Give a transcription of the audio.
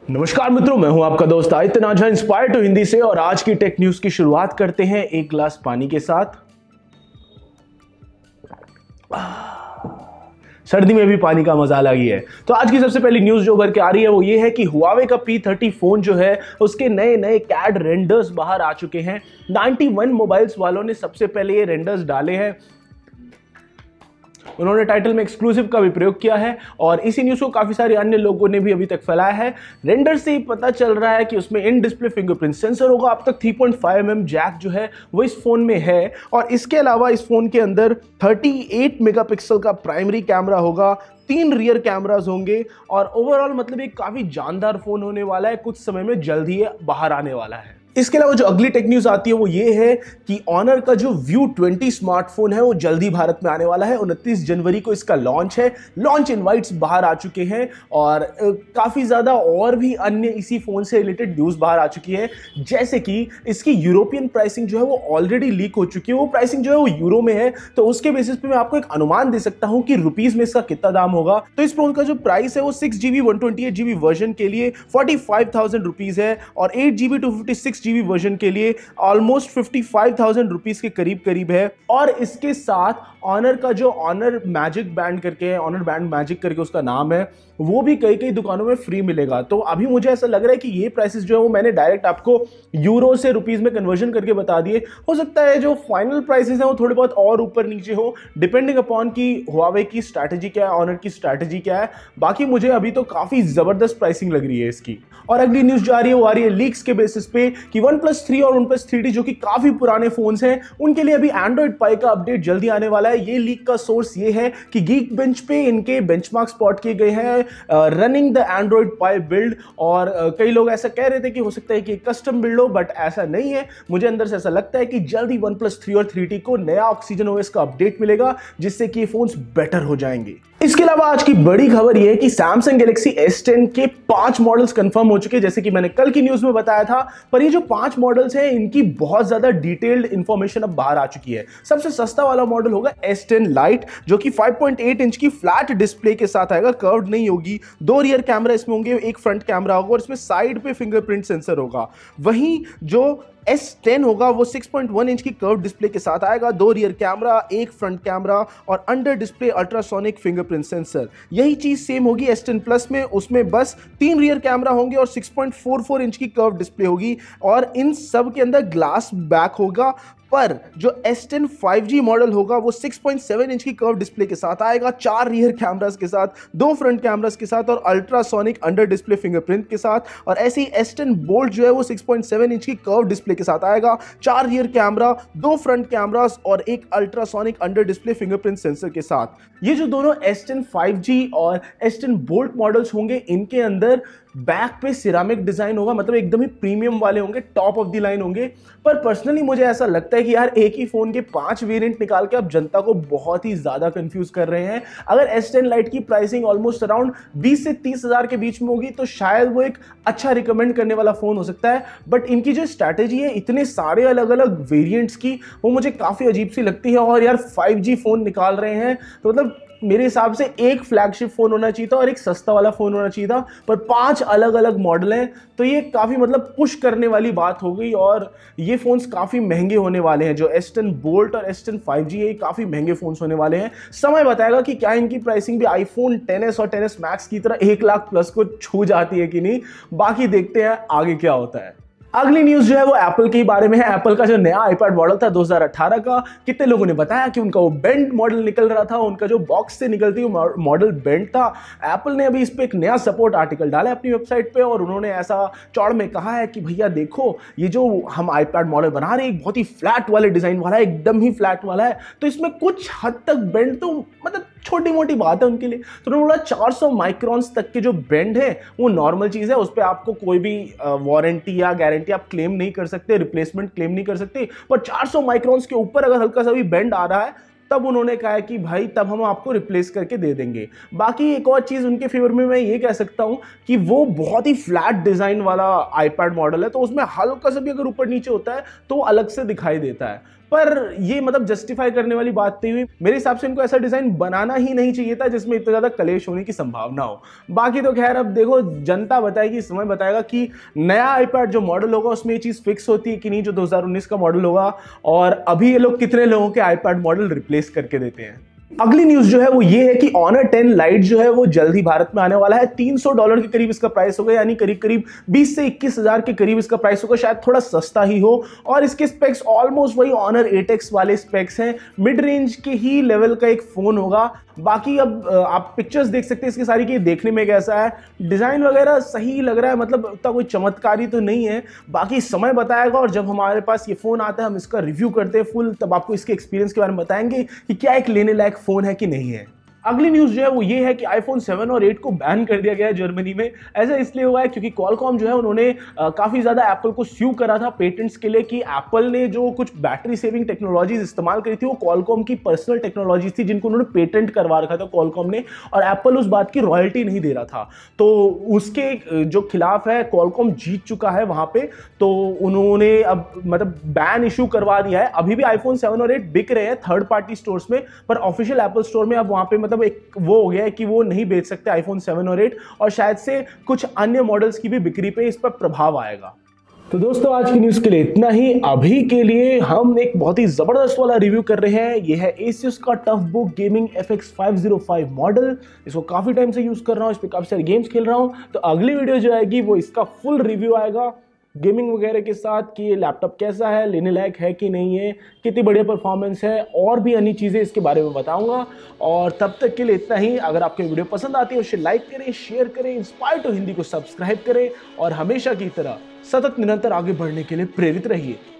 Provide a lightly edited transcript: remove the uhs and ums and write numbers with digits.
नमस्कार मित्रों, मैं हूं आपका दोस्त आदित्य नाझा इंस्पायर टू हिंदी से। और आज की टेक न्यूज की शुरुआत करते हैं एक गिलास पानी के साथ। सर्दी में भी पानी का मजा अलग ही है। तो आज की सबसे पहली न्यूज जो उभर के आ रही है वो ये है कि हुआवे का P30 फोन जो है उसके नए नए कैड रेंडर्स बाहर आ चुके हैं। 91 मोबाइल्स वालों ने सबसे पहले ये रेंडर्स डाले हैं। उन्होंने टाइटल में एक्सक्लूसिव का भी प्रयोग किया है और इसी न्यूज़ को काफ़ी सारे अन्य लोगों ने भी अभी तक फैलाया है। रेंडर से ही पता चल रहा है कि उसमें इन डिस्प्ले फिंगरप्रिंट सेंसर होगा। अब तक 3.5mm जैक जो है वो इस फोन में है और इसके अलावा इस फोन के अंदर 38 मेगापिक्सल का प्राइमरी कैमरा होगा, 3 रियर कैमरास होंगे और ओवरऑल मतलब एक काफ़ी जानदार फोन होने वाला है। कुछ समय में जल्द ही बाहर आने वाला है। इसके अलावा जो अगली टेक न्यूज आती है वो ये है कि ऑनर का जो View 20 स्मार्टफोन है वो जल्दी भारत में आने वाला है। 29 जनवरी को इसका लॉन्च है। लॉन्च इनवाइट्स बाहर आ चुके हैं और काफ़ी ज़्यादा और भी अन्य इसी फ़ोन से रिलेटेड न्यूज़ बाहर आ चुकी है। जैसे कि इसकी यूरोपियन प्राइसिंग जो है वो ऑलरेडी लीक हो चुकी है। वो प्राइसिंग जो है वो यूरो में है, तो उसके बेसिस पे मैं आपको एक अनुमान दे सकता हूँ कि रुपीज़ में इसका कितना दाम होगा। तो इस फोन का जो प्राइस है वो 6GB 128GB वर्जन के लिए 45,000 रुपीज़ है और 8GB 256GB वर्जन के लिए ऑलमोस्ट 55,000 रुपीज के करीब करीब है। और इसके साथ ऑनर का जो ऑनर मैजिक बैंड करके है, ऑनर बैंड मैजिक करके उसका नाम है, वो भी कई कई दुकानों में फ्री मिलेगा। तो अभी मुझे ऐसा लग रहा है कि ये प्राइसेस जो है वो मैंने डायरेक्ट आपको यूरो से रुपीज में कन्वर्जन करके बता दिए। हो सकता है जो फाइनल प्राइसेस हैं वो थोड़े बहुत और ऊपर नीचे हो, डिपेंडिंग अपॉन कि हुआवे की स्ट्रैटेजी क्या है, ऑनर की स्ट्रैटेजी क्या है। बाकी मुझे अभी तो काफी जबरदस्त प्राइसिंग लग रही है इसकी। और अगली न्यूज जो आ रही है वो आ रही है लीक्स के बेसिस पे कि OnePlus 3 और OnePlus 3T जो कि काफी पुराने फोन्स हैं उनके लिए अभी Android Pie का अपडेट जल्दी आने वाला है। ये लीक का सोर्स ये है कि Geekbench पे इनके बेंचमार्क स्पॉट किए गए हैं running the Android Pie build. और कई लोग ऐसा कह रहे थे कि हो सकता है कि कस्टम बिल्ड हो, बट ऐसा नहीं है। मुझे अंदर से ऐसा लगता है कि जल्दी OnePlus 3 और 3T को नया ऑक्सीजन ओएस का अपडेट मिलेगा जिससे कि ये फोन्स बेटर हो जाएंगे। इसके अलावा आज की बड़ी खबर यह है कि Samsung Galaxy S10 के 5 मॉडल्स कंफर्म हो चुके हैं, जैसे कि मैंने कल की न्यूज में बताया था। पर ये जो 5 मॉडल्स हैं इनकी बहुत ज्यादा डिटेल्ड इंफॉर्मेशन अब बाहर आ चुकी है। सबसे सस्ता वाला मॉडल होगा S10 Lite जो कि 5.8 इंच की फ्लैट डिस्प्ले के साथ आएगा, कर्व्ड नहीं होगी। 2 रियर कैमरा इसमें होंगे, एक फ्रंट कैमरा होगा और इसमें साइड पे फिंगरप्रिंट सेंसर होगा। वहीं जो S10 होगा वो 6.1 इंच की कर्व डिस्प्ले के साथ आएगा, 2 रियर कैमरा, एक फ्रंट कैमरा और under display ultrasonic fingerprint sensor. यही चीज सेम होगी S10 प्लस में, उसमें बस 3 रियर कैमरा होंगे और 6.44 इंच की कर्व डिस्प्ले होगी और इन सब के अंदर ग्लास बैक होगा। पर जो S10 5G मॉडल होगा वो 6.7 इंच की कर्व डिस्प्ले के साथ आएगा, 4 रियर कैमरास के साथ, 2 फ्रंट कैमरास के साथ और अल्ट्रासोनिक अंडर डिस्प्ले फिंगरप्रिंट के साथ। और ऐसे ही S10 Bolt जो है वो 6.7 इंच की कर्व डिस्प्ले के साथ आएगा, 4 रियर कैमरा, 2 फ्रंट कैमरास और एक ultrasonic under display fingerprint sensor के साथ। ये जो दोनों S10 5G और S10 Bolt मॉडल्स होंगे इनके अंदर बैक पे सिरामिक डिजाइन होगा, मतलब एकदम ही प्रीमियम वाले होंगे, टॉप ऑफ द लाइन होंगे। पर पर्सनली मुझे ऐसा लगता है कि यार एक ही फोन के 5 वेरिएंट निकाल के आप जनता को बहुत ही ज्यादा कंफ्यूज कर रहे हैं। अगर S10 Lite की प्राइसिंग ऑलमोस्ट अराउंड 20 से 30 हजार के बीच में होगी तो शायद वो एक अच्छा रिकमेंड करने वाला फोन हो सकता है। बट इनकी जो स्ट्रैटेजी है इतने सारे अलग अलग वेरिएंट्स की, वो मुझे काफी अजीब सी लगती है। और यार 5G फोन निकाल रहे हैं तो मतलब मेरे हिसाब से एक फ्लैगशिप फोन होना चाहिए था और एक सस्ता वाला फोन होना चाहिए था, पर 5 अलग अलग मॉडल हैं तो ये काफी मतलब पुश करने वाली बात हो गई। और ये फोन्स काफी महंगे होने वाले हैं, जो S10 Bolt और S10 5G है, काफी महंगे फोन्स होने वाले हैं। समय बताएगा कि क्या इनकी प्राइसिंग भी आईफोन XS और XS Max की तरह 1 लाख प्लस को छू जाती है कि नहीं। बाकी देखते हैं आगे क्या होता है। अगली न्यूज जो है वो एप्पल के बारे में है। एप्पल का जो नया आईपैड मॉडल था 2018 का, कितने लोगों ने बताया कि उनका वो बेंड मॉडल निकल रहा था, उनका जो बॉक्स से निकलती वो मॉडल बेंड था। एप्पल ने अभी इस पे एक नया सपोर्ट आर्टिकल डाला है अपनी वेबसाइट पे और उन्होंने ऐसा चौड़ में कहा है कि भैया देखो ये जो हम आईपैड मॉडल बना रहे हैं बहुत ही फ्लैट वाले डिजाइन वाला है, एकदम ही फ्लैट वाला है, तो इसमें कुछ हद तक बेंड तो मतलब छोटी मोटी बात है उनके लिए। तो उन्होंने बोला 400 माइक्रॉन्स तक के जो बेंड है वो नॉर्मल चीज है, उस पर आपको कोई भी वारंटी या गारंटी आप क्लेम नहीं कर सकते, रिप्लेसमेंट क्लेम नहीं कर सकते। पर 400 माइक्रॉन्स के ऊपर अगर हल्का सा भी बेंड आ रहा है तब उन्होंने कहा है कि भाई तब हम आपको रिप्लेस करके दे देंगे। बाकी एक और चीज उनके फेवर में मैं ये कह सकता हूं कि वो बहुत ही फ्लैट डिजाइन वाला आईपैड मॉडल है, तो उसमें हल्का सा भी अगर ऊपर नीचे होता है तो वो अलग से दिखाई देता है। पर ये मतलब जस्टिफाई करने वाली बात नहीं हुई। मेरे हिसाब से इनको ऐसा डिजाइन बनाना ही नहीं चाहिए था जिसमें इतना ज्यादा कलेश होने की संभावना हो। बाकी तो खैर अब देखो, जनता बताएगी, समय बताएगा कि नया आईपैड जो मॉडल होगा उसमें ये चीज फिक्स होती है कि नहीं, जो 2019 का मॉडल होगा, और अभी ये लोग कितने लोगों के आईपैड मॉडल रिप्लेस करके देते हैं। अगली न्यूज जो है वो ये है कि Honor 10 Lite जो है वो जल्द ही भारत में आने वाला है। $300 के करीब इसका प्राइस होगा, यानी करीब करीब 20 से 21 हजार के करीब इसका प्राइस होगा, शायद थोड़ा सस्ता ही हो। और इसके स्पेक्स ऑलमोस्ट वही Honor 8X वाले स्पेक्स हैं, मिड रेंज के ही लेवल का एक फोन होगा। बाकी अब आप पिक्चर्स देख सकते हैं इसकी सारी कि देखने में कैसा है, डिजाइन वगैरह सही लग रहा है, मतलब उतना कोई चमत्कारी तो नहीं है। बाकी समय बताएगा, और जब हमारे पास ये फोन आता है हम इसका रिव्यू करते हैं फुल, तब आपको इसके एक्सपीरियंस के बारे में बताएंगे कि क्या एक लेने लायक फोन है कि नहीं है। अगली न्यूज जो है वो ये है कि iPhone 7 और 8 को बैन कर दिया गया है जर्मनी में। ऐसा इसलिए हुआ है क्योंकि Qualcomm जो है उन्होंने काफी ज्यादा एप्पल को स्यू करा था पेटेंट्स के लिए कि एप्पल ने जो कुछ बैटरी सेविंग टेक्नोलॉजीज इस्तेमाल करी थी वो Qualcomm की पर्सनल टेक्नोलॉजीज थी जिनको उन्होंने पेटेंट करवा रखा था Qualcomm ने, और एप्पल उस बात की रॉयल्टी नहीं दे रहा था। तो उसके जो खिलाफ है Qualcomm जीत चुका है वहां पे, तो उन्होंने अब मतलब बैन इशू करवा दिया है। अभी भी iPhone 7 और 8 बिक रहे हैं थर्ड पार्टी स्टोर्स में, पर ऑफिशियल एप्पल स्टोर में अब वहां पे मतलब एक वो हो गया है कि वो नहीं बेच सकते iPhone 7 और 8, और शायद से कुछ अन्य मॉडल्स की भी बिक्री पे इस पर प्रभाव आएगा। तो दोस्तों आज की न्यूज के लिए इतना ही। अभी के लिए हम एक बहुत ही जबरदस्त वाला रिव्यू कर रहे हैं। ये है Asus का टफबुक गेमिंग FX 505 मॉडल। इसको काफी टाइम से यूज कर रहा हूँ, इस पर काफी सारे गेम्स खेल रहा हूँ। तो अगली वीडियो जो आएगी वो इसका फुल रिव्यू आएगा गेमिंग वगैरह के साथ कि ये लैपटॉप कैसा है, लेने लायक है कि नहीं है, कितनी बढ़िया परफॉर्मेंस है, और भी अन्य चीज़ें इसके बारे में बताऊंगा। और तब तक के लिए इतना ही। अगर आपको वीडियो पसंद आती है उसे लाइक करें, शेयर करें, इंस्पायर टू हिंदी को सब्सक्राइब करें, और हमेशा की तरह सतत निरंतर आगे बढ़ने के लिए प्रेरित रहिए।